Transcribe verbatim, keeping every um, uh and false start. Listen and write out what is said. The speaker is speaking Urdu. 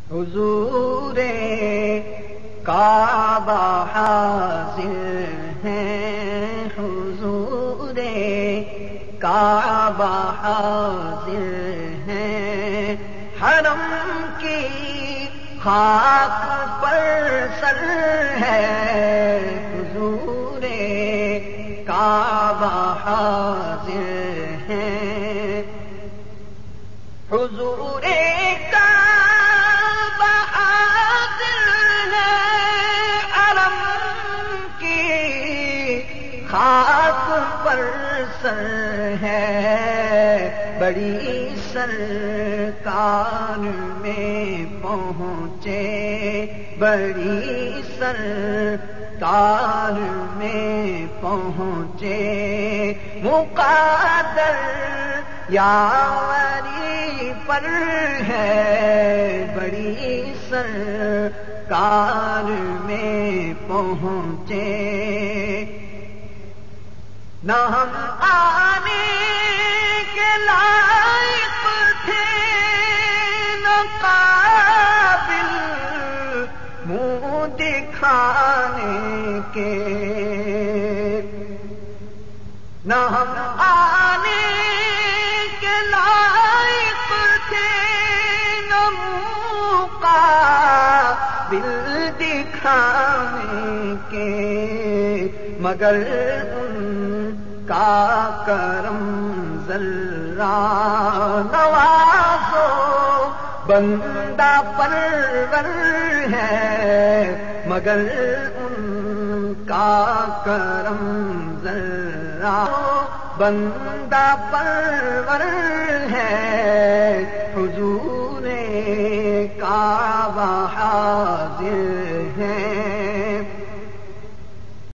حضور کعبہ حاضر ہیں، حضور کعبہ حاضر ہیں، حرم کی خاک پر سر ہے، حضور کعبہ حاضر ہیں، حضور کعبہ حاضر ہے، حرم کی خاک پر سر ہے، بڑی سرکار میں پہنچے، بڑی سرکار میں پہنچے، مقدر یاوری پر ہے، بڑی سرکار میں پہنچے، نہ ہم آنے کے لائق تھے، نہ قابل منہ دکھانے کے، نہ ہم آنے کے لائق تھے، نہ منہ قابل دکھانے کے، مگر ان کا کرم ذرہ نوازو بندہ پرور ہے، مگر ان کا کرم ذرہ بندہ پرور ہے، حضور کعبہ حاضر